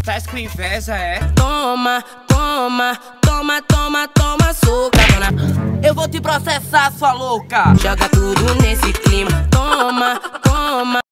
Tá com inveja, é? Toma, toma, toma, toma, toma, soca, dona. Eu vou te processar, sua louca. Joga tudo nesse clima. Toma, toma.